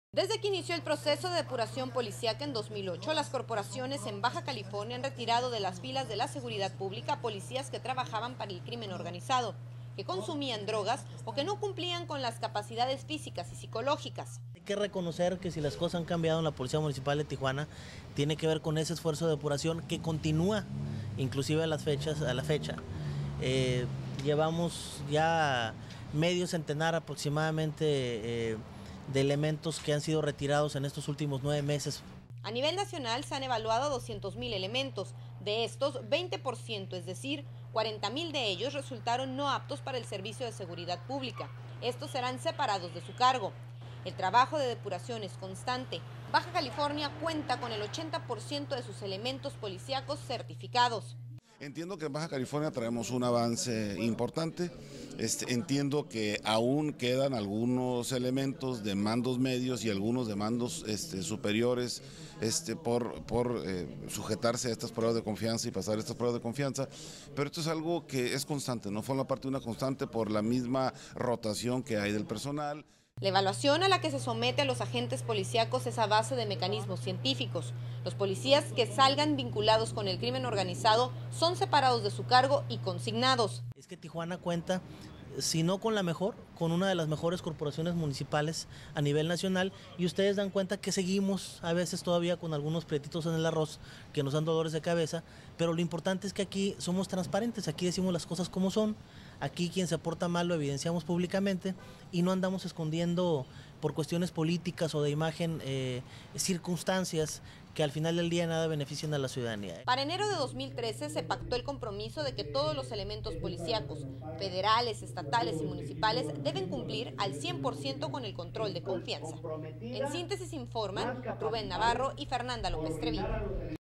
Desde que inició el proceso de depuración policíaca en 2008, las corporaciones en Baja California han retirado de las filas de la seguridad pública a policías que trabajaban para el crimen organizado, que consumían drogas o que no cumplían con las capacidades físicas y psicológicas. Hay que reconocer que si las cosas han cambiado en la Policía Municipal de Tijuana, tiene que ver con ese esfuerzo de depuración que continúa, inclusive a la fecha. Llevamos ya medio centenar aproximadamente de elementos que han sido retirados en estos últimos 9 meses. A nivel nacional se han evaluado 200,000 elementos. De estos, 20%, es decir, 40,000 de ellos resultaron no aptos para el servicio de seguridad pública. Estos serán separados de su cargo. El trabajo de depuración es constante. Baja California cuenta con el 80% de sus elementos policíacos certificados. Entiendo que en Baja California traemos un avance importante. Entiendo que aún quedan algunos elementos de mandos medios y algunos de mandos superiores por sujetarse a estas pruebas de confianza y pasar estas pruebas de confianza, pero esto es algo que es constante, no forma parte de una constante por la misma rotación que hay del personal. La evaluación a la que se somete a los agentes policíacos es a base de mecanismos científicos. Los policías que salgan vinculados con el crimen organizado son separados de su cargo y consignados. Es que Tijuana cuenta, si no con la mejor, con una de las mejores corporaciones municipales a nivel nacional, y ustedes dan cuenta que seguimos a veces todavía con algunos prietitos en el arroz que nos dan dolores de cabeza, pero lo importante es que aquí somos transparentes, aquí decimos las cosas como son, aquí quien se porta mal lo evidenciamos públicamente y no andamos escondiendo por cuestiones políticas o de imagen circunstancias que al final del día nada benefician a la ciudadanía. Para enero de 2013 se pactó el compromiso de que todos los elementos policíacos, federales, estatales y municipales deben cumplir al 100% con el control de confianza. En síntesis informan Rubén Navarro y Fernanda López Treviño.